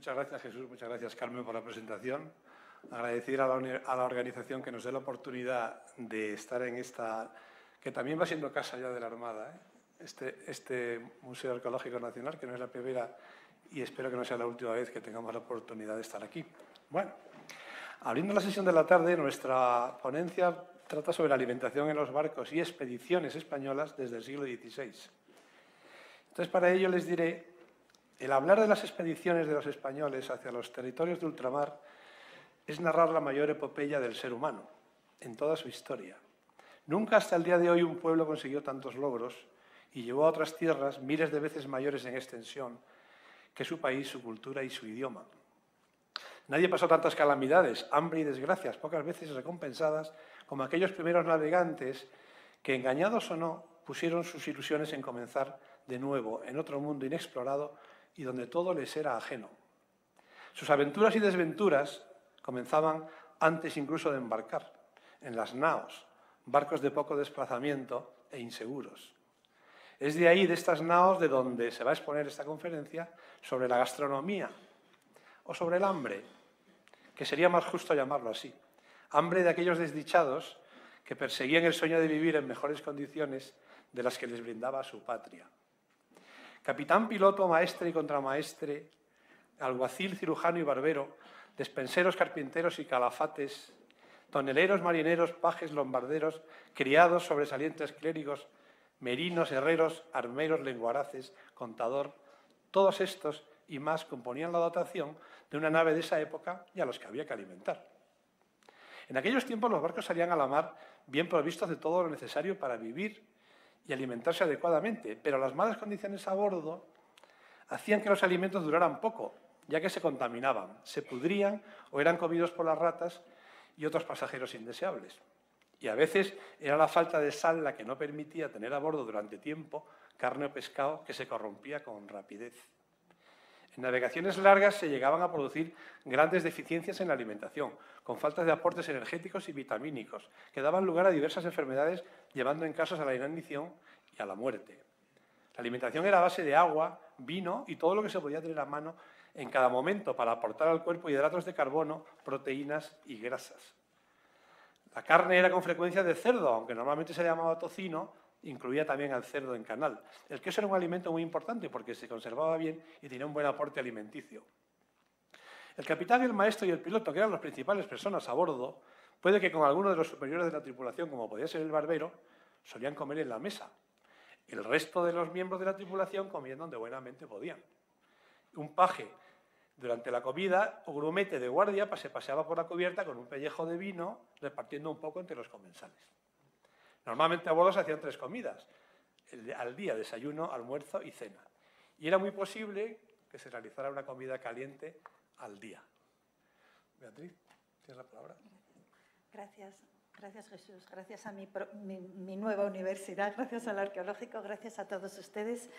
Muchas gracias, Jesús. Muchas gracias, Carmen, por la presentación. Agradecer a la organización que nos dé la oportunidad de estar en esta, que también va siendo casa ya de la Armada, este Museo Arqueológico Nacional, que no es la primera y espero que no sea la última vez que tengamos la oportunidad de estar aquí. Bueno, abriendo la sesión de la tarde, nuestra ponencia trata sobre la alimentación en los barcos y expediciones españolas desde el siglo XVI. Entonces, para ello les diré, el hablar de las expediciones de los españoles hacia los territorios de ultramar es narrar la mayor epopeya del ser humano en toda su historia. Nunca hasta el día de hoy un pueblo consiguió tantos logros y llevó a otras tierras miles de veces mayores en extensión que su país, su cultura y su idioma. Nadie pasó tantas calamidades, hambre y desgracias, pocas veces recompensadas, como aquellos primeros navegantes que, engañados o no, pusieron sus ilusiones en comenzar de nuevo en otro mundo inexplorado y donde todo les era ajeno. Sus aventuras y desventuras comenzaban antes incluso de embarcar, en las naos, barcos de poco desplazamiento e inseguros. Es de ahí, de estas naos, de donde se va a exponer esta conferencia sobre la gastronomía o sobre el hambre, que sería más justo llamarlo así. Hambre de aquellos desdichados que perseguían el sueño de vivir en mejores condiciones de las que les brindaba su patria. Capitán, piloto, maestre y contramaestre, alguacil, cirujano y barbero, despenseros, carpinteros y calafates, toneleros, marineros, pajes, lombarderos, criados, sobresalientes clérigos, merinos, herreros, armeros, lenguaraces, contador, todos estos y más componían la dotación de una nave de esa época y a los que había que alimentar. En aquellos tiempos los barcos salían a la mar bien provistos de todo lo necesario para vivir y alimentarse adecuadamente, pero las malas condiciones a bordo hacían que los alimentos duraran poco, ya que se contaminaban, se pudrían o eran comidos por las ratas y otros pasajeros indeseables. Y a veces era la falta de sal la que no permitía tener a bordo durante tiempo carne o pescado que se corrompía con rapidez. En navegaciones largas se llegaban a producir grandes deficiencias en la alimentación, con faltas de aportes energéticos y vitamínicos, que daban lugar a diversas enfermedades, llevando en casos a la inanición y a la muerte. La alimentación era a base de agua, vino y todo lo que se podía tener a mano en cada momento para aportar al cuerpo hidratos de carbono, proteínas y grasas. La carne era con frecuencia de cerdo, aunque normalmente se llamaba tocino, incluía también al cerdo en canal. El queso era un alimento muy importante porque se conservaba bien y tenía un buen aporte alimenticio. El capitán, el maestro y el piloto, que eran las principales personas a bordo, puede que con alguno de los superiores de la tripulación, como podía ser el barbero, solían comer en la mesa. El resto de los miembros de la tripulación comían donde buenamente podían. Un paje, durante la comida, o grumete de guardia, se paseaba por la cubierta con un pellejo de vino, repartiendo un poco entre los comensales. Normalmente a bordo se hacían 3 comidas, al día, desayuno, almuerzo y cena. Y era muy posible que se realizara una comida caliente al día. Beatriz, tienes la palabra. Gracias. Gracias, Jesús. Gracias a mi nueva universidad, gracias al Arqueológico, gracias a todos ustedes.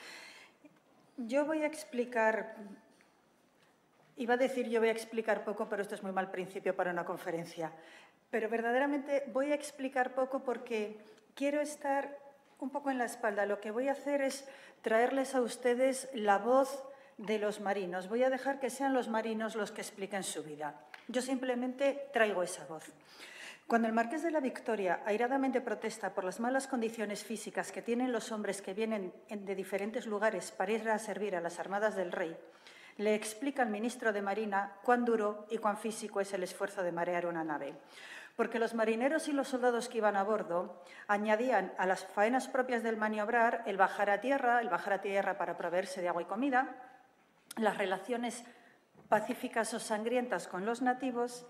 Yo voy a explicar, iba a decir yo voy a explicar poco, pero esto es muy mal principio para una conferencia. Pero verdaderamente voy a explicar poco porque quiero estar un poco en la espalda. Lo que voy a hacer es traerles a ustedes la voz de los marinos. Voy a dejar que sean los marinos los que expliquen su vida. Yo simplemente traigo esa voz. Cuando el Marqués de la Victoria airadamente protesta por las malas condiciones físicas que tienen los hombres que vienen de diferentes lugares para ir a servir a las armadas del rey, le explica al ministro de Marina cuán duro y cuán físico es el esfuerzo de marear una nave. Porque los marineros y los soldados que iban a bordo añadían a las faenas propias del maniobrar el bajar a tierra para proveerse de agua y comida, las relaciones pacíficas o sangrientas con los nativos,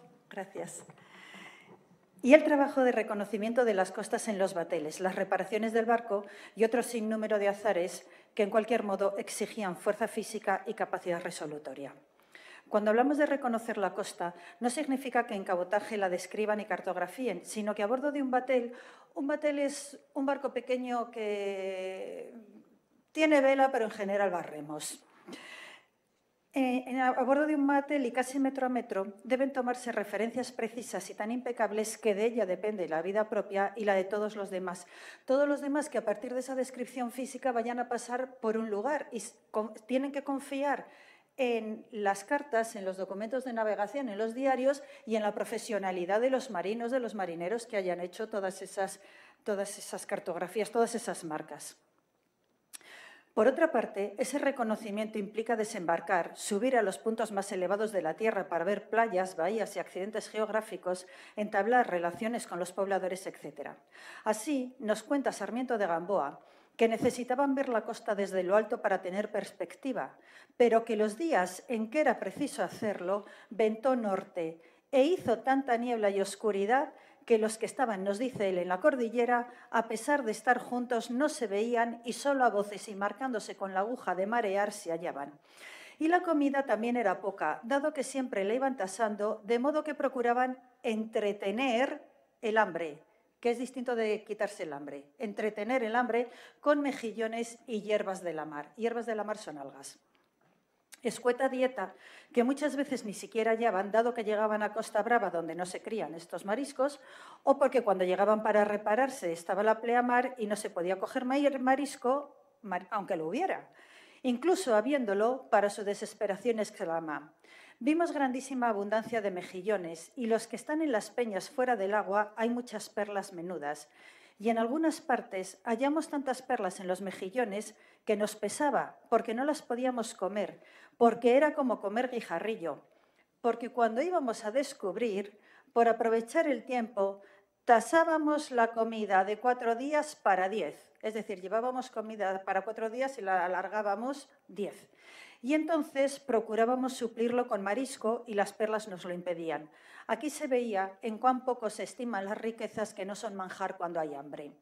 y el trabajo de reconocimiento de las costas en los bateles, las reparaciones del barco y otro sinnúmero de azares que en cualquier modo exigían fuerza física y capacidad resolutoria. Cuando hablamos de reconocer la costa, no significa que en cabotaje la describan y cartografíen, sino que a bordo de un batel es un barco pequeño que tiene vela, pero en general va a remos. A bordo de un batel y casi metro a metro deben tomarse referencias precisas y tan impecables que de ella depende la vida propia y la de todos los demás. Todos los demás que a partir de esa descripción física vayan a pasar por un lugar y tienen que confiar en las cartas, en los documentos de navegación, en los diarios y en la profesionalidad de los marinos, de los marineros que hayan hecho todas esas cartografías, todas esas marcas. Por otra parte, ese reconocimiento implica desembarcar, subir a los puntos más elevados de la Tierra para ver playas, bahías y accidentes geográficos, entablar relaciones con los pobladores, etc. Así, nos cuenta Sarmiento de Gamboa que necesitaban ver la costa desde lo alto para tener perspectiva, pero que los días en que era preciso hacerlo ventó norte e hizo tanta niebla y oscuridad que los que estaban, nos dice él, en la cordillera, a pesar de estar juntos, no se veían y solo a voces y marcándose con la aguja de marear se hallaban. Y la comida también era poca, dado que siempre la iban tasando, de modo que procuraban entretener el hambre, que es distinto de quitarse el hambre, entretener el hambre con mejillones y hierbas de la mar. Hierbas de la mar son algas. Escueta dieta que muchas veces ni siquiera hallaban, dado que llegaban a Costa Brava, donde no se crían estos mariscos, o porque cuando llegaban para repararse estaba la pleamar y no se podía coger marisco, aunque lo hubiera. Incluso habiéndolo, para su desesperación exclama: vimos grandísima abundancia de mejillones y los que están en las peñas fuera del agua hay muchas perlas menudas. Y en algunas partes hallamos tantas perlas en los mejillones que nos pesaba, porque no las podíamos comer, porque era como comer guijarrillo. Porque cuando íbamos a descubrir, por aprovechar el tiempo, tasábamos la comida de 4 días para 10. Es decir, llevábamos comida para 4 días y la alargábamos 10. Y entonces procurábamos suplirlo con marisco y las perlas nos lo impedían. Aquí se veía en cuán poco se estiman las riquezas que no son manjar cuando hay hambre.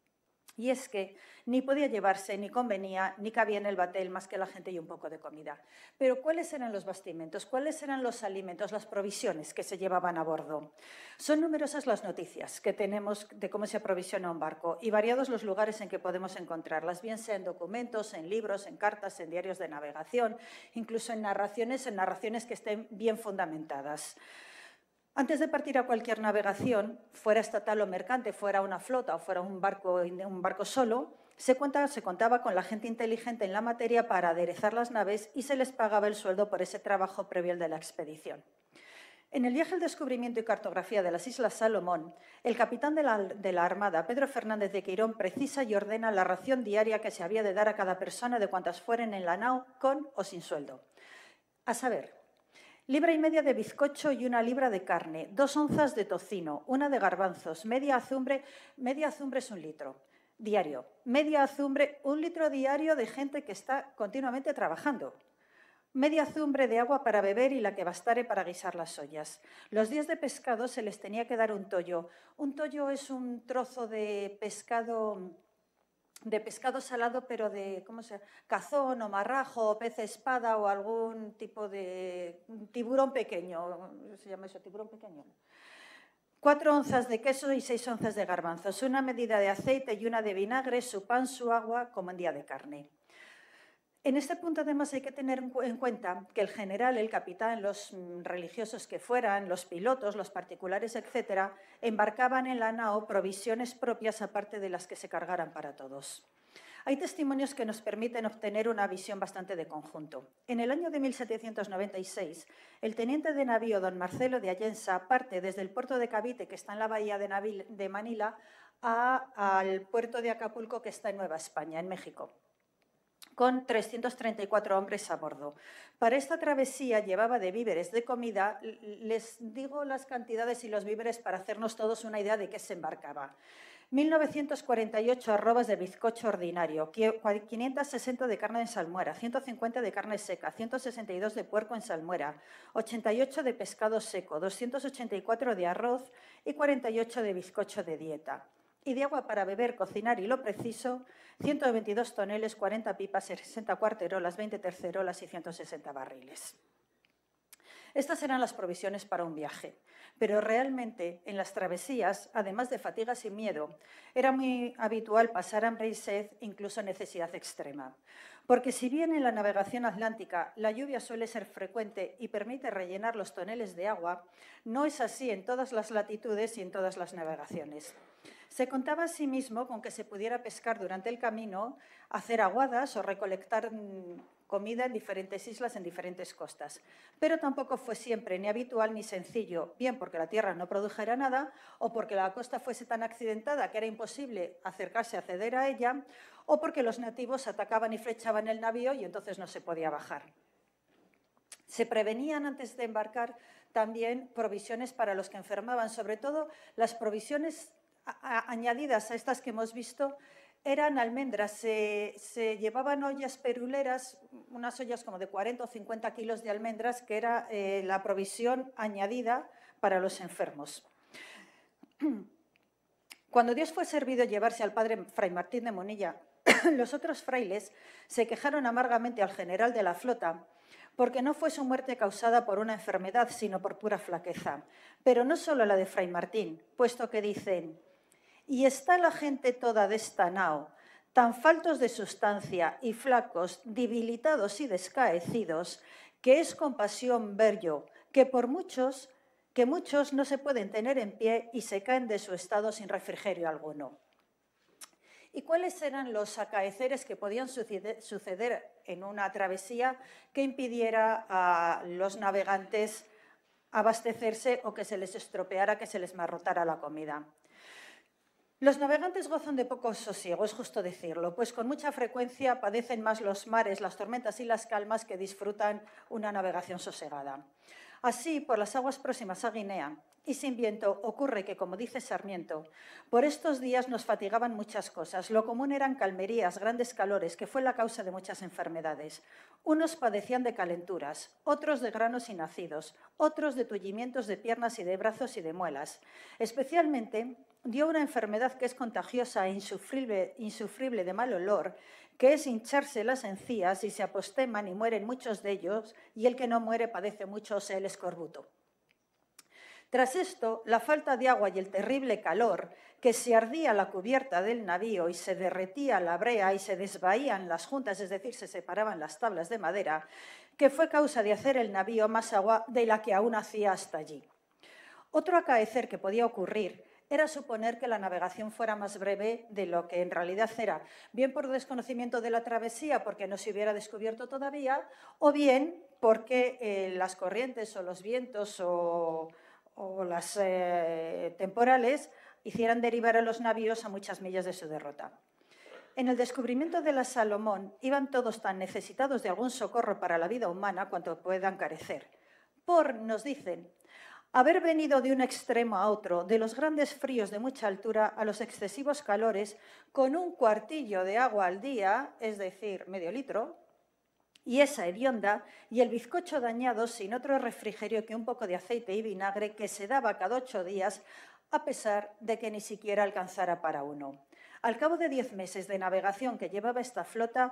Y es que ni podía llevarse, ni convenía, ni cabía en el batel más que la gente y un poco de comida. Pero ¿cuáles eran los bastimentos? ¿Cuáles eran los alimentos, las provisiones que se llevaban a bordo? Son numerosas las noticias que tenemos de cómo se aprovisiona un barco y variados los lugares en que podemos encontrarlas, bien sea en documentos, en libros, en cartas, en diarios de navegación, incluso en narraciones que estén bien fundamentadas. Antes de partir a cualquier navegación, fuera estatal o mercante, fuera una flota o fuera un barco solo, se contaba con la gente inteligente en la materia para aderezar las naves y se les pagaba el sueldo por ese trabajo previo al de la expedición. En el viaje al descubrimiento y cartografía de las Islas Salomón, el capitán de la Armada, Pedro Fernández de Queirón, precisa y ordena la ración diaria que se había de dar a cada persona de cuantas fueren en la nao, con o sin sueldo. A saber, 1,5 libras de bizcocho y 1 libra de carne, 2 onzas de tocino, 1 de garbanzos, media azumbre es 1 litro diario, media azumbre, 1 litro diario de gente que está continuamente trabajando, media azumbre de agua para beber y la que bastare para guisar las ollas. Los días de pescado se les tenía que dar un tollo. Un tollo es un trozo de pescado salado, pero de cazón o marrajo, o pez espada o algún tipo de tiburón pequeño. ¿Se llama eso, tiburón pequeño? 4 onzas de queso y 6 onzas de garbanzos, 1 medida de aceite y 1 de vinagre, su pan, su agua, como en día de carne. En este punto, además, hay que tener en cuenta que el general, el capitán, los religiosos que fueran, los pilotos, los particulares, etcétera, embarcaban en la nao provisiones propias aparte de las que se cargaran para todos. Hay testimonios que nos permiten obtener una visión bastante de conjunto. En el año de 1796, el teniente de navío don Marcelo de Allensa parte desde el puerto de Cavite, que está en la bahía de Manila, al puerto de Acapulco, que está en Nueva España, en México, con 334 hombres a bordo. Para esta travesía llevaba de víveres, de comida, les digo las cantidades y los víveres para hacernos todos una idea de qué se embarcaba. 1.948 arrobas de bizcocho ordinario, 560 de carne en salmuera, 150 de carne seca, 162 de puerco en salmuera, 88 de pescado seco, 284 de arroz y 48 de bizcocho de dieta. Y de agua para beber, cocinar y lo preciso, 122 toneles, 40 pipas, 60 cuarterolas, 20 tercerolas y 160 barriles. Estas eran las provisiones para un viaje, pero realmente en las travesías, además de fatigas y miedo, era muy habitual pasar hambre y sed, incluso necesidad extrema. Porque si bien en la navegación atlántica la lluvia suele ser frecuente y permite rellenar los toneles de agua, no es así en todas las latitudes y en todas las navegaciones. Se contaba asimismo con que se pudiera pescar durante el camino, hacer aguadas o recolectar comida en diferentes islas, en diferentes costas. Pero tampoco fue siempre ni habitual ni sencillo, bien porque la tierra no produjera nada o porque la costa fuese tan accidentada que era imposible acercarse a acceder a ella, o porque los nativos atacaban y flechaban el navío y entonces no se podía bajar. Se prevenían antes de embarcar también provisiones para los que enfermaban, sobre todo las provisiones añadidas a estas que hemos visto eran almendras. Se llevaban ollas peruleras, unas ollas como de 40 o 50 kilos de almendras, que era la provisión añadida para los enfermos. Cuando Dios fue servido llevarse al padre Fray Martín de Monilla, los otros frailes se quejaron amargamente al general de la flota porque no fue su muerte causada por una enfermedad, sino por pura flaqueza. Pero no solo la de Fray Martín, puesto que dicen: «Y está la gente toda destanao, tan faltos de sustancia y flacos, debilitados y descaecidos, que es compasión ver yo, que muchos no se pueden tener en pie y se caen de su estado sin refrigerio alguno». ¿Y cuáles eran los acaeceres que podían suceder en una travesía que impidiera a los navegantes abastecerse o que se les estropeara, que se les marrotara la comida? Los navegantes gozan de poco sosiego, es justo decirlo, pues con mucha frecuencia padecen más los mares, las tormentas y las calmas que disfrutan una navegación sosegada. Así, por las aguas próximas a Guinea y sin viento, ocurre que, como dice Sarmiento, por estos días nos fatigaban muchas cosas. Lo común eran calmerías, grandes calores, que fue la causa de muchas enfermedades. Unos padecían de calenturas, otros de granos y nacidos, otros de tullimientos de piernas y de brazos y de muelas. Especialmente dio una enfermedad que es contagiosa e insufrible de mal olor, que es hincharse las encías y se aposteman y mueren muchos de ellos, y el que no muere padece mucho, o sea, el escorbuto. Tras esto, la falta de agua y el terrible calor, que se ardía la cubierta del navío y se derretía la brea y se desvaían las juntas, es decir, se separaban las tablas de madera, que fue causa de hacer el navío más agua de la que aún hacía hasta allí. Otro acaecer que podía ocurrir era suponer que la navegación fuera más breve de lo que en realidad era, bien por desconocimiento de la travesía, porque no se hubiera descubierto todavía, o bien porque las corrientes o los vientos o las temporales hicieran derivar a los navíos a muchas millas de su derrota. En el descubrimiento de la Salomón iban todos tan necesitados de algún socorro para la vida humana cuanto puedan carecer. Nos dicen, haber venido de un extremo a otro, de los grandes fríos de mucha altura a los excesivos calores, con un cuartillo de agua al día, es decir, medio litro, y esa hedionda, y el bizcocho dañado sin otro refrigerio que un poco de aceite y vinagre que se daba cada 8 días, a pesar de que ni siquiera alcanzara para uno. Al cabo de 10 meses de navegación que llevaba esta flota,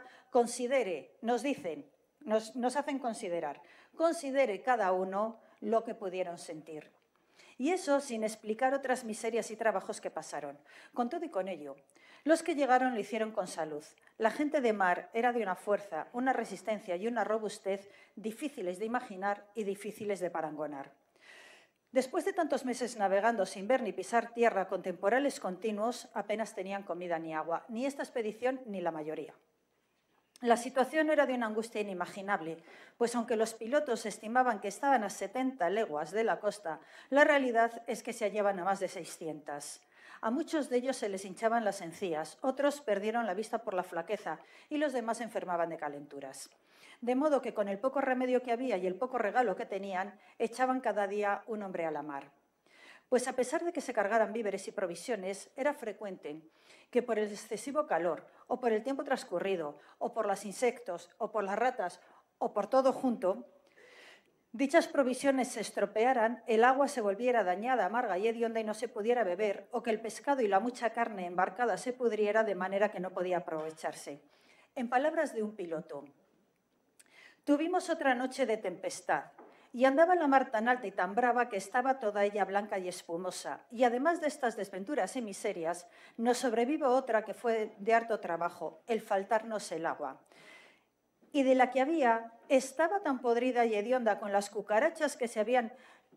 nos hacen considerar, considere cada uno lo que pudieron sentir. Y eso sin explicar otras miserias y trabajos que pasaron. Con todo y con ello, los que llegaron lo hicieron con salud. La gente de mar era de una fuerza, una resistencia y una robustez difíciles de imaginar y difíciles de parangonar. Después de tantos meses navegando sin ver ni pisar tierra con temporales continuos, apenas tenían comida ni agua, ni esta expedición ni la mayoría. La situación era de una angustia inimaginable, pues aunque los pilotos estimaban que estaban a 70 leguas de la costa, la realidad es que se hallaban a más de 600. A muchos de ellos se les hinchaban las encías, otros perdieron la vista por la flaqueza y los demás enfermaban de calenturas. De modo que con el poco remedio que había y el poco regalo que tenían, echaban cada día un hombre a la mar. Pues a pesar de que se cargaran víveres y provisiones, era frecuente que por el excesivo calor, o por el tiempo transcurrido, o por los insectos, o por las ratas, o por todo junto, dichas provisiones se estropearan, el agua se volviera dañada, amarga y hedionda y no se pudiera beber, o que el pescado y la mucha carne embarcada se pudriera de manera que no podía aprovecharse. En palabras de un piloto, tuvimos otra noche de tempestad, y andaba la mar tan alta y tan brava que estaba toda ella blanca y espumosa. Y además de estas desventuras y miserias, nos sobrevive otra que fue de harto trabajo, el faltarnos el agua. Y de la que había, estaba tan podrida y hedionda con las cucarachas que se habían...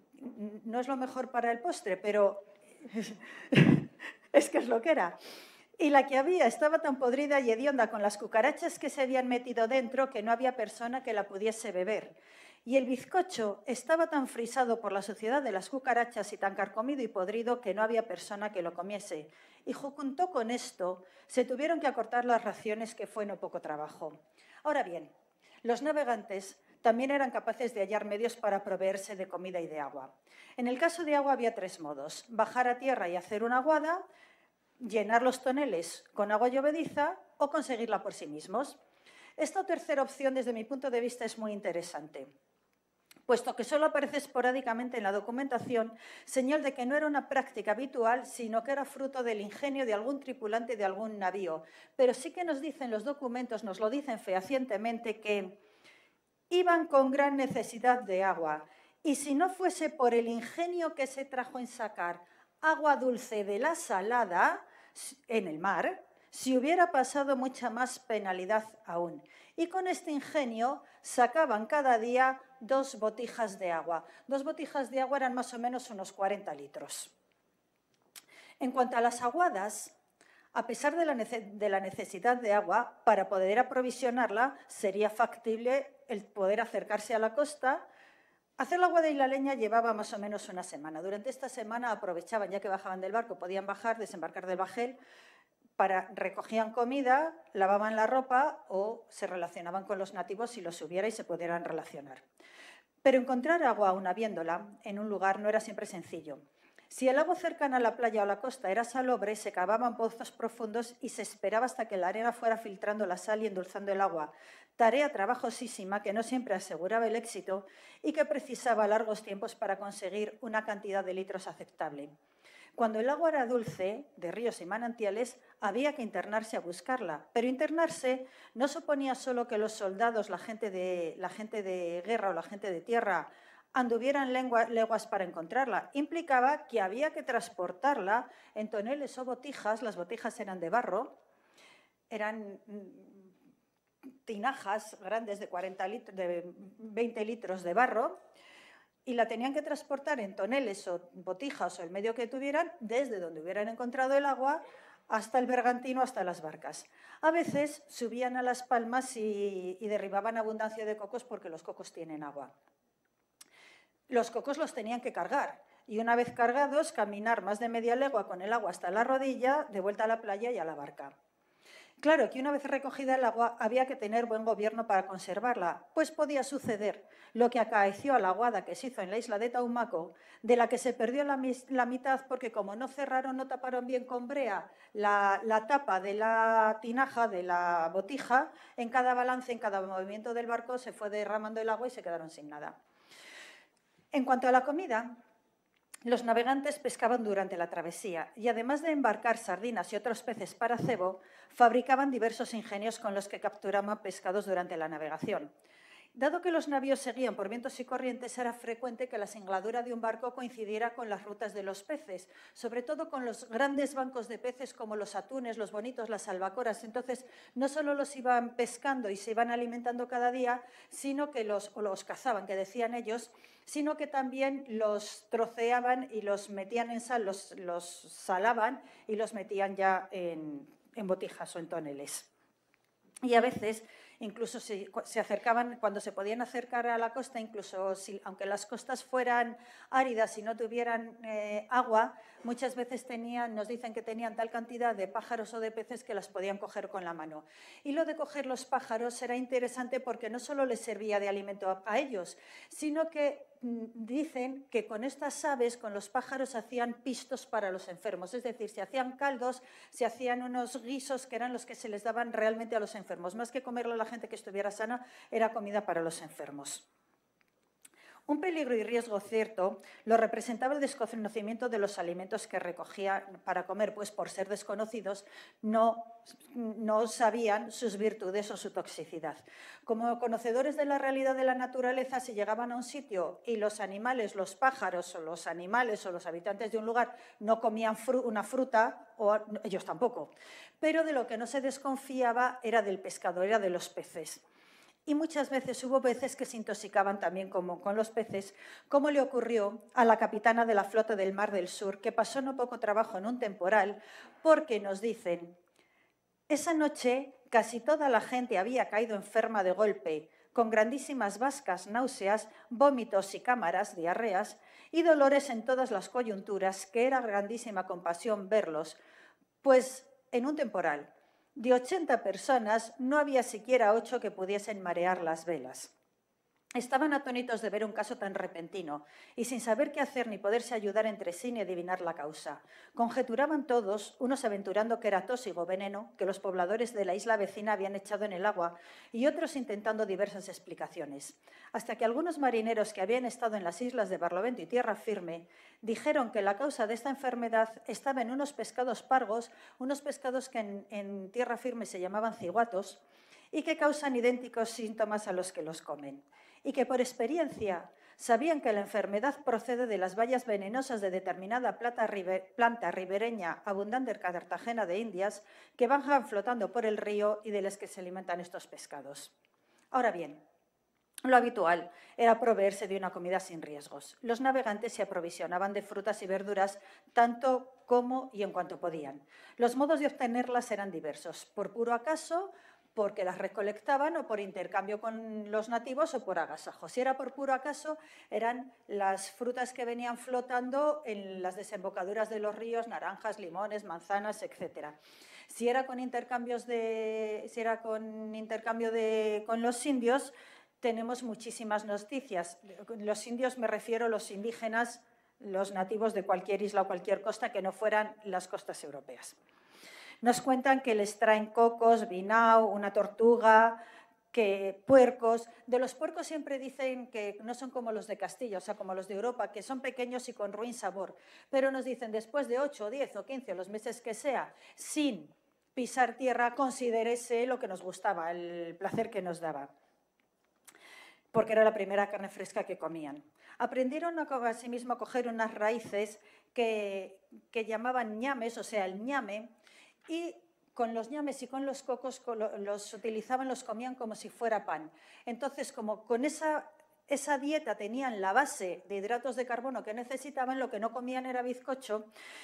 No es lo mejor para el postre, pero es que es lo que era. Y la que había estaba tan podrida y hedionda con las cucarachas que se habían metido dentro que no había persona que la pudiese beber. Y el bizcocho estaba tan frisado por la suciedad de las cucarachas y tan carcomido y podrido que no había persona que lo comiese. Y junto con esto se tuvieron que acortar las raciones, que fue no poco trabajo. Ahora bien, los navegantes también eran capaces de hallar medios para proveerse de comida y de agua. En el caso de agua había 3 modos: bajar a tierra y hacer una aguada, llenar los toneles con agua llovediza o conseguirla por sí mismos. Esta tercera opción, desde mi punto de vista, es muy interesante, puesto que solo aparece esporádicamente en la documentación, señal de que no era una práctica habitual, sino que era fruto del ingenio de algún tripulante de algún navío. Pero sí que nos dicen los documentos, nos lo dicen fehacientemente, que iban con gran necesidad de agua, y si no fuese por el ingenio que se trajo en sacar agua dulce de la salada en el mar, se hubiera pasado mucha más penalidad aún. Y con este ingenio sacaban cada día 2 botijas de agua. 2 botijas de agua eran más o menos unos 40 litros. En cuanto a las aguadas, a pesar de la necesidad de agua, para poder aprovisionarla sería factible el poder acercarse a la costa. Hacer la aguada y la leña llevaba más o menos una semana. Durante esta semana aprovechaban, ya que bajaban del barco, podían bajar, desembarcar del bajel, recogían comida, lavaban la ropa o se relacionaban con los nativos si los hubiera y se pudieran relacionar. Pero encontrar agua, aún habiéndola, en un lugar no era siempre sencillo. Si el agua cercana a la playa o la costa era salobre, se cavaban pozos profundos y se esperaba hasta que la arena fuera filtrando la sal y endulzando el agua. Tarea trabajosísima que no siempre aseguraba el éxito y que precisaba largos tiempos para conseguir una cantidad de litros aceptable. Cuando el agua era dulce, de ríos y manantiales, había que internarse a buscarla. Pero internarse no suponía solo que los soldados, la gente de guerra o la gente de tierra, anduvieran leguas para encontrarla. Implicaba que había que transportarla en toneles o botijas. Las botijas eran de barro, eran tinajas grandes de 20 litros de barro, y la tenían que transportar en toneles o botijas o el medio que tuvieran, desde donde hubieran encontrado el agua hasta el bergantino, hasta las barcas. A veces subían a las palmas y derribaban abundancia de cocos, porque los cocos tienen agua. Los cocos los tenían que cargar, y una vez cargados, caminar más de media legua con el agua hasta la rodilla, de vuelta a la playa y a la barca. Claro que una vez recogida el agua había que tener buen gobierno para conservarla, pues podía suceder lo que acaeció a la aguada que se hizo en la isla de Tuamaco, de la que se perdió la mitad porque, como no cerraron, no taparon bien con brea la tapa de la tinaja, de la botija, en cada balance, en cada movimiento del barco se fue derramando el agua y se quedaron sin nada. En cuanto a la comida, los navegantes pescaban durante la travesía y, además de embarcar sardinas y otros peces para cebo, fabricaban diversos ingenios con los que capturaban pescados durante la navegación. Dado que los navíos seguían por vientos y corrientes, era frecuente que la singladura de un barco coincidiera con las rutas de los peces, sobre todo con los grandes bancos de peces como los atunes, los bonitos, las albacoras. Entonces, no solo los iban pescando y se iban alimentando cada día, sino que los cazaban, que decían ellos, sino que también los troceaban y los metían en sal, los salaban y los metían ya en botijas o en toneles. Y a veces, incluso se acercaban, cuando se podían acercar a la costa, incluso aunque las costas fueran áridas y no tuvieran agua, muchas veces nos dicen que tenían tal cantidad de pájaros o de peces que las podían coger con la mano. Y lo de coger los pájaros era interesante porque no solo les servía de alimento a ellos, sino que dicen que con estas aves, con los pájaros, hacían pistos para los enfermos, es decir, se hacían caldos, se hacían unos guisos que eran los que se les daban realmente a los enfermos. Más que comerlo a la gente que estuviera sana, era comida para los enfermos. Un peligro y riesgo cierto lo representaba el desconocimiento de los alimentos que recogía para comer, pues por ser desconocidos no sabían sus virtudes o su toxicidad. Como conocedores de la realidad de la naturaleza, si llegaban a un sitio y los animales, los pájaros o los animales o los habitantes de un lugar no comían una fruta, o ellos tampoco. Pero de lo que no se desconfiaba era del pescado, era de los peces. Y muchas veces hubo peces que se intoxicaban también como con los peces, como le ocurrió a la capitana de la flota del Mar del Sur, que pasó no poco trabajo en un temporal, porque nos dicen Esa noche casi toda la gente había caído enferma de golpe, con grandísimas bascas, náuseas, vómitos y cámaras, diarreas, y dolores en todas las coyunturas, que era grandísima compasión verlos, pues en un temporal de 80 personas no había siquiera 8 que pudiesen marear las velas. Estaban atónitos de ver un caso tan repentino y sin saber qué hacer ni poderse ayudar entre sí ni adivinar la causa. Conjeturaban todos, unos aventurando que era tóxico veneno que los pobladores de la isla vecina habían echado en el agua y otros intentando diversas explicaciones. Hasta que algunos marineros que habían estado en las islas de Barlovento y Tierra Firme dijeron que la causa de esta enfermedad estaba en unos pescados pargos, unos pescados que en Tierra Firme se llamaban ciguatos y que causan idénticos síntomas a los que los comen. Y que por experiencia sabían que la enfermedad procede de las bayas venenosas de determinada planta ribereña abundante en Cartagena de Indias que bajan flotando por el río y de las que se alimentan estos pescados. Ahora bien, lo habitual era proveerse de una comida sin riesgos. Los navegantes se aprovisionaban de frutas y verduras tanto como y en cuanto podían. Los modos de obtenerlas eran diversos, por puro acaso, porque las recolectaban o por intercambio con los nativos o por agasajo. Si era por puro acaso, eran las frutas que venían flotando en las desembocaduras de los ríos, naranjas, limones, manzanas, etc. Si era con intercambio con los indios, tenemos muchísimas noticias. Los indios me refiero a los indígenas, los nativos de cualquier isla o cualquier costa que no fueran las costas europeas. Nos cuentan que les traen cocos, vinao, una tortuga, puercos. De los puercos siempre dicen que no son como los de Castilla, o sea, como los de Europa, que son pequeños y con ruin sabor. Pero nos dicen, después de 8, 10 o 15, los meses que sea, sin pisar tierra, considérese lo que nos gustaba, el placer que nos daba, porque era la primera carne fresca que comían. Aprendieron asimismo a coger unas raíces que llamaban ñames, o sea, el ñame, y con los ñames y con los cocos los utilizaban, los comían como si fuera pan. Entonces, como con esa dieta tenían la base de hidratos de carbono que necesitaban, lo que no comían era bizcocho,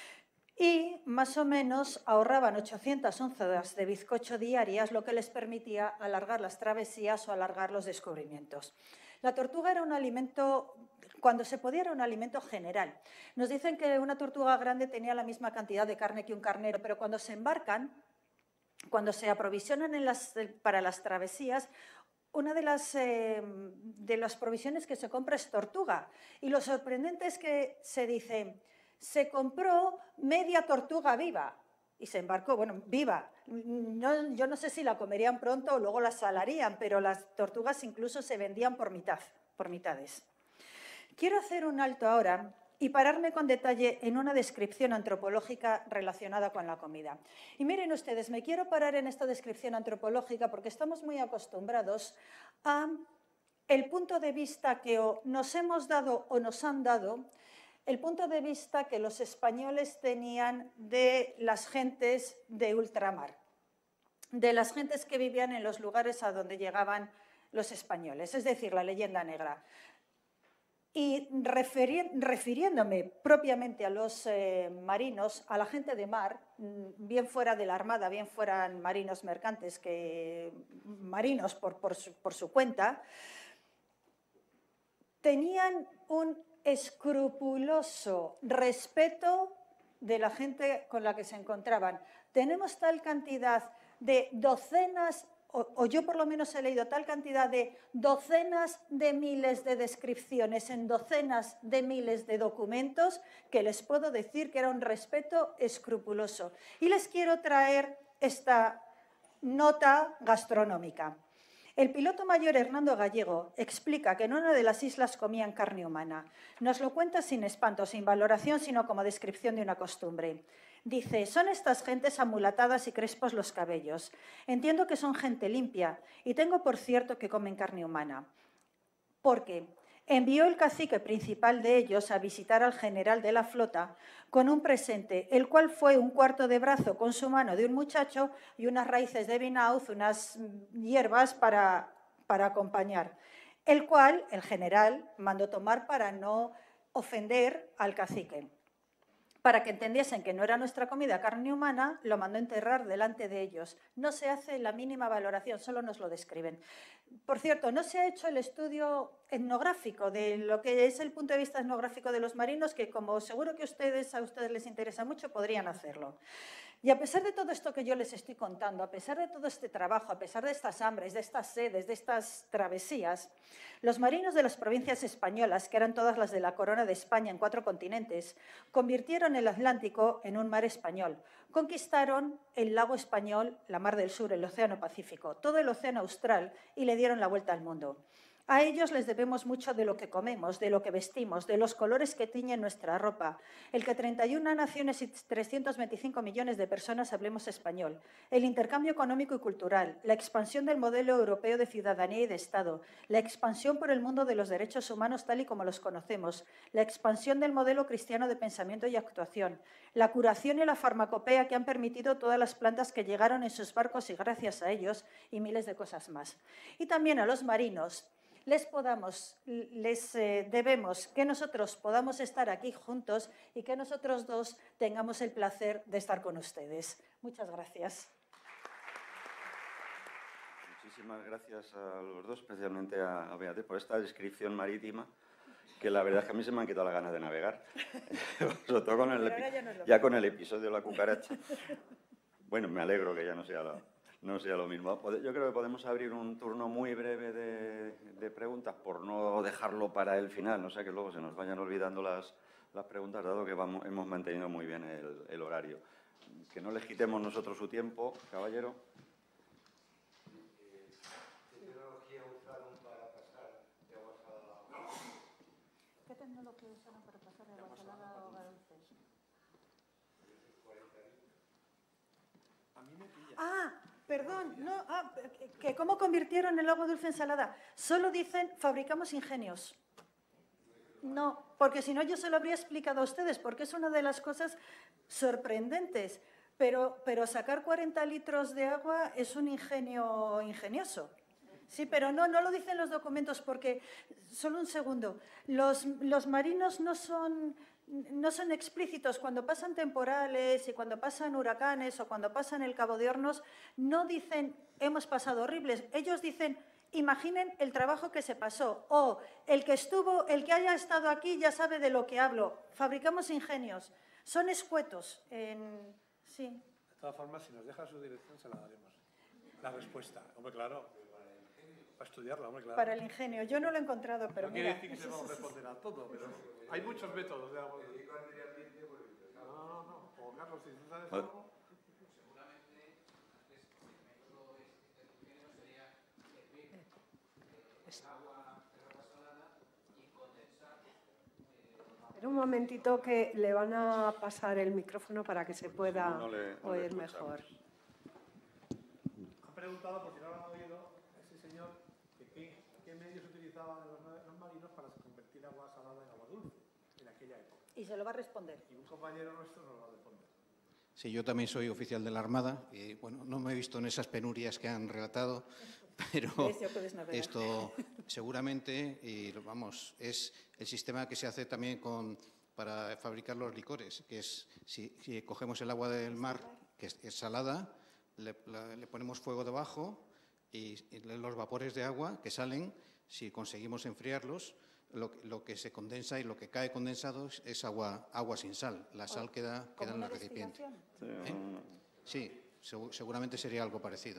y más o menos ahorraban 800 onzas de bizcocho diarias, lo que les permitía alargar las travesías o alargar los descubrimientos. La tortuga era un alimento, cuando se podía, era un alimento general. Nos dicen que una tortuga grande tenía la misma cantidad de carne que un carnero, pero cuando se embarcan, cuando se aprovisionan para las travesías, una de las provisiones que se compra es tortuga. Y lo sorprendente es que se dice, se compró media tortuga viva. Y se embarcó, bueno, viva. Yo no sé si la comerían pronto o luego la salarían, pero las tortugas incluso se vendían por mitades. Quiero hacer un alto ahora y pararme con detalle en una descripción antropológica relacionada con la comida. Y miren ustedes, me quiero parar en esta descripción antropológica porque estamos muy acostumbrados a el punto de vista que o nos hemos dado o nos han dado, el punto de vista que los españoles tenían de las gentes de ultramar, de las gentes que vivían en los lugares a donde llegaban los españoles, es decir, la leyenda negra. Y refiriéndome propiamente a los marinos, a la gente de mar, bien fuera de la armada, bien fueran marinos mercantes que marinos por su cuenta, tenían un escrupuloso respeto de la gente con la que se encontraban. Tenemos tal cantidad de docenas, o yo por lo menos he leído tal cantidad de docenas de miles de descripciones en docenas de miles de documentos que les puedo decir que era un respeto escrupuloso. Y les quiero traer esta nota gastronómica. El piloto mayor Hernando Gallego explica que en una de las islas comían carne humana. Nos lo cuenta sin espanto, sin valoración, sino como descripción de una costumbre. Dice, son estas gentes amulatadas y crespos los cabellos. Entiendo que son gente limpia y tengo por cierto que comen carne humana. Porque envió el cacique principal de ellos a visitar al general de la flota con un presente, el cual fue un cuarto de brazo con su mano de un muchacho y unas raíces de vinauz, unas hierbas para acompañar, el cual el general mandó tomar para no ofender al cacique. para que entendiesen que no era nuestra comida carne humana, lo mandó enterrar delante de ellos. No se hace la mínima valoración, solo nos lo describen. Por cierto, no se ha hecho el estudio etnográfico de lo que es el punto de vista etnográfico de los marinos, que como seguro que a ustedes les interesa mucho, podrían hacerlo. Y a pesar de todo esto que yo les estoy contando, a pesar de todo este trabajo, a pesar de estas hambres, de estas sedes, de estas travesías, los marinos de las provincias españolas, que eran todas las de la corona de España en 4 continentes, convirtieron el Atlántico en un mar español. Conquistaron el lago español, la Mar del Sur, el Océano Pacífico, todo el Océano Austral y le dieron la vuelta al mundo. A ellos les debemos mucho de lo que comemos, de lo que vestimos, de los colores que tiñen nuestra ropa, el que 31 naciones y 325 millones de personas hablemos español, el intercambio económico y cultural, la expansión del modelo europeo de ciudadanía y de Estado, la expansión por el mundo de los derechos humanos tal y como los conocemos, la expansión del modelo cristiano de pensamiento y actuación, la curación y la farmacopea que han permitido todas las plantas que llegaron en sus barcos y gracias a ellos, y miles de cosas más. Y también a los marinos, les debemos que nosotros podamos estar aquí juntos y que nosotros dos tengamos el placer de estar con ustedes. Muchas gracias. Muchísimas gracias a los dos, especialmente a Beatriz, por esta descripción marítima, que la verdad es que a mí se me han quitado las ganas de navegar, sobre todo con con el episodio de la cucaracha. Bueno, me alegro que ya no sea lo mismo. Yo creo que podemos abrir un turno muy breve de preguntas por no dejarlo para el final, no sea que luego se nos vayan olvidando las preguntas, dado que hemos mantenido muy bien el horario. Que no les quitemos nosotros su tiempo, caballero. ¿Qué tecnología usaron para pasar de agua salada a agua dulce? ¿Qué tecnología usaron para pasar de agua salada a agua dulce? A mí me pilla. Perdón, no, que ¿cómo convirtieron el agua dulce en salada? Solo dicen, fabricamos ingenios. No, porque si no yo se lo habría explicado a ustedes, porque es una de las cosas sorprendentes. Pero sacar 40 litros de agua es un ingenio ingenioso. Sí, pero no lo dicen los documentos porque, solo un segundo, los marinos no son explícitos. Cuando pasan temporales y cuando pasan huracanes o cuando pasan el Cabo de Hornos, no dicen hemos pasado horribles. Ellos dicen imaginen el trabajo que se pasó o el que haya estado aquí ya sabe de lo que hablo. Fabricamos ingenios. Son escuetos. Sí. De todas formas, si nos deja su dirección se la daremos. La respuesta. Hombre, claro. Para estudiarla, hombre, claro. Para el ingenio. Yo no lo he encontrado, pero no mira. No quiere decir que se va a responder a todo, pero hay muchos métodos de agua. No. O Carlos, si tú sabes algo... Seguramente, antes, el método ingeniero sería hervir agua salada y condensar. Espera un momentito que le van a pasar el micrófono para que se pueda oír mejor. Han preguntado, por si no lo han oído, ese señor, qué medios utilizaban los marinos para convertir agua salada en agua dulce en aquella época. Y se lo va a responder. Y un compañero nuestro nos lo va a responder. Sí, yo también soy oficial de la Armada y, bueno, no me he visto en esas penurias que han relatado, pero esto seguramente, y vamos, es el sistema que se hace también para fabricar los licores, que es, si cogemos el agua del mar, que es salada, le ponemos fuego debajo y los vapores de agua que salen, si conseguimos enfriarlos, lo que se condensa y lo que cae condensado es agua sin sal. La sal queda en el recipiente. Sí, seguramente sería algo parecido.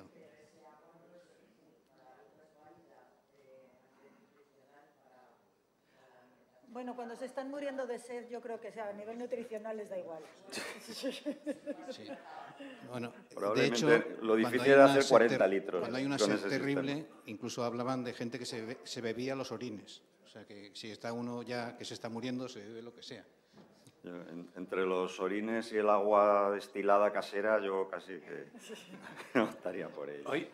Bueno, cuando se están muriendo de sed, yo creo que a nivel nutricional les da igual. Sí. Bueno, probablemente de hecho, lo difícil era hacer 40 litros. Cuando hay una sed terrible, incluso hablaban de gente que se bebía los orines. O sea, que si está uno ya que se está muriendo, se bebe lo que sea. Entre los orines y el agua destilada casera, yo casi que no estaría por ello. Hoy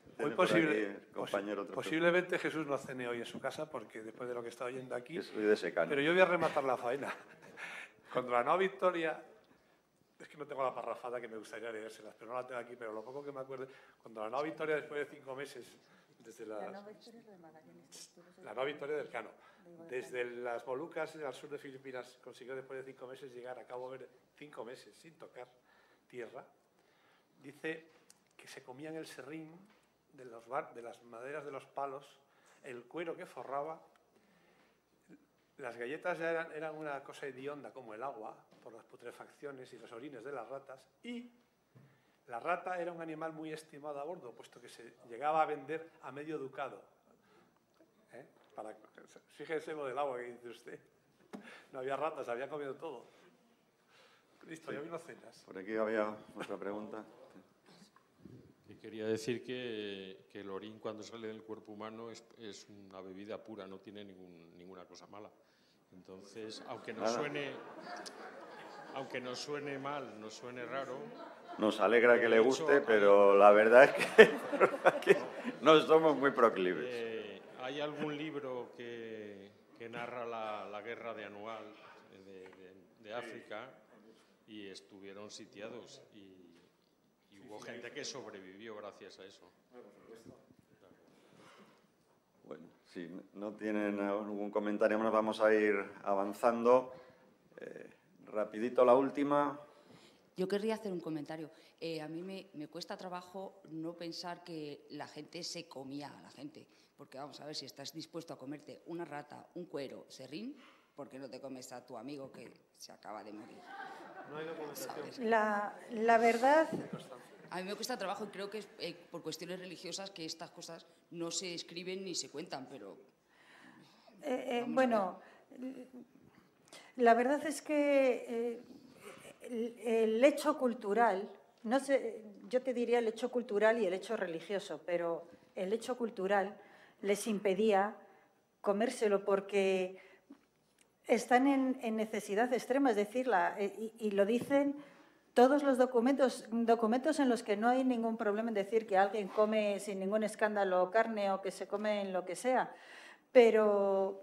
posiblemente Jesús no cene hoy en su casa, porque después de lo que está oyendo aquí... Que soy de secano. Pero yo voy a rematar la faena. Cuando la nueva Victoria... Es que no tengo la parrafada que me gustaría leérselas, pero no la tengo aquí, pero lo poco que me acuerdo... Cuando la nueva Victoria, después de 5 meses desde la nueva historia de Magallanes. La nueva historia del Cano. Desde las Molucas al sur de Filipinas consiguió después de 5 meses llegar a Cabo Verde, 5 meses sin tocar tierra. Dice que se comían el serrín de las maderas de los palos, el cuero que forraba. Las galletas ya eran una cosa hedionda como el agua, por las putrefacciones y los orines de las ratas, y la rata era un animal muy estimado a bordo, puesto que se llegaba a vender a medio ducado. Fíjese lo del agua que dice usted. No había ratas, había comido todo. Listo, ya vino cenas. Por aquí había otra pregunta. Y quería decir que el orín, cuando sale del cuerpo humano, es una bebida pura, no tiene ninguna cosa mala. Entonces, aunque nos suene mal, nos suene raro... Nos alegra que le guste, pero la verdad es que no somos muy proclives. Hay algún libro que narra la guerra de Anual de África y estuvieron sitiados y hubo gente que sobrevivió gracias a eso. Bueno, si no tienen algún comentario más, vamos a ir avanzando. Rapidito la última. Yo querría hacer un comentario. A mí me cuesta trabajo no pensar que la gente se comía a la gente. Porque vamos a ver, si estás dispuesto a comerte una rata, un cuero, serrín, ¿por qué no te comes a tu amigo que se acaba de morir? No hay documentación. La verdad... A mí me cuesta trabajo y creo que es por cuestiones religiosas que estas cosas no se escriben ni se cuentan, pero... bueno, la verdad es que el hecho cultural, no sé, yo te diría el hecho cultural y el hecho religioso, pero el hecho cultural les impedía comérselo porque están en necesidad extrema, es decir, y lo dicen todos los documentos en los que no hay ningún problema en decir que alguien come sin ningún escándalo carne o que se come en lo que sea, pero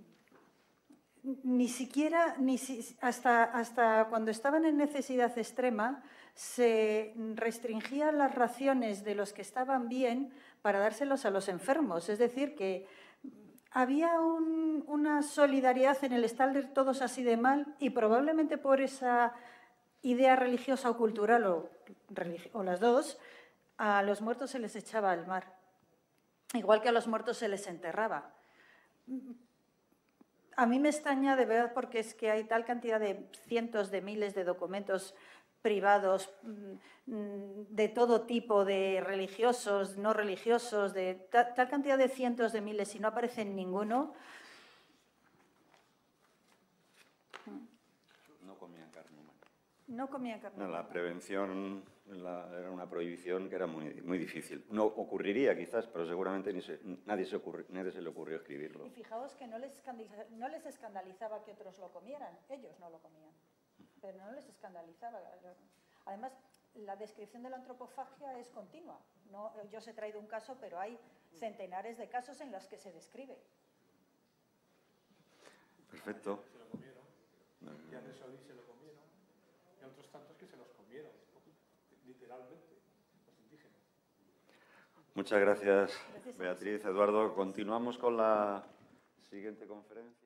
ni siquiera, hasta cuando estaban en necesidad extrema, se restringían las raciones de los que estaban bien para dárselos a los enfermos. Es decir, que había una solidaridad en el estar todos así de mal y probablemente por esa idea religiosa o cultural o las dos, a los muertos se les echaba al mar, igual que a los muertos se les enterraba. A mí me extraña de verdad porque es que hay tal cantidad de cientos de miles de documentos privados de todo tipo, de religiosos, no religiosos, de tal cantidad de cientos de miles y no aparece en ninguno. No comían carne humana. No comían carne humana. La prevención era una prohibición que era muy difícil. No ocurriría quizás, pero seguramente nadie se le ocurrió escribirlo. Y fijaos que no les escandalizaba que otros lo comieran, ellos no lo comían, pero no les escandalizaba. Además, la descripción de la antropofagia es continua. No, yo os he traído un caso, pero hay centenares de casos en los que se describe. Perfecto. Se lo comieron, y a Solís se lo comieron, y a otros tantos que se los comieron, literalmente, los indígenas. Muchas gracias, Beatriz, Eduardo. Continuamos con la siguiente conferencia.